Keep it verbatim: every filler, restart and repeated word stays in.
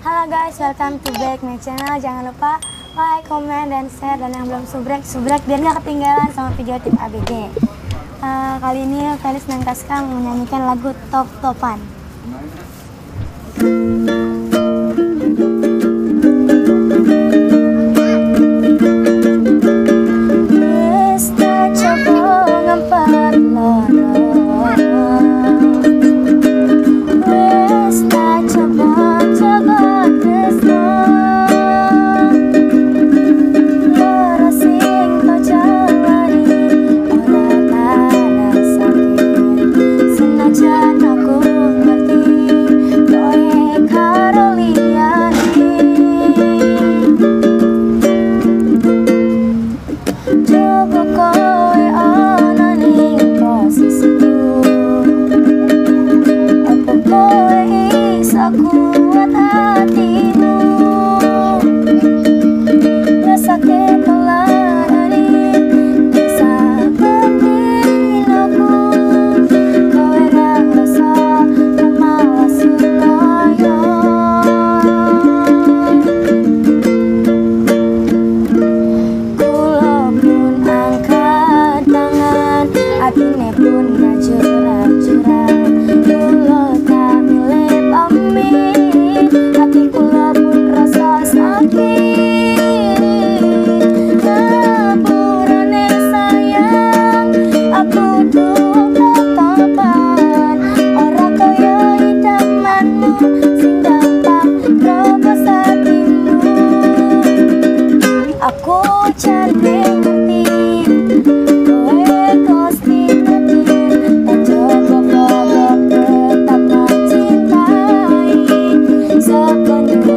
Halo guys, welcome to back my channel. Jangan lupa like, comment, dan share. Dan yang belum subrek, subrek biar nggak ketinggalan sama video tip A B G. uh, Kali ini Felic dan Sisca menyanyikan lagu Top Topan. Aku cari ngerti, kowe kosti ngerti, tak coba-coba tetap mencintai sepenuhnya.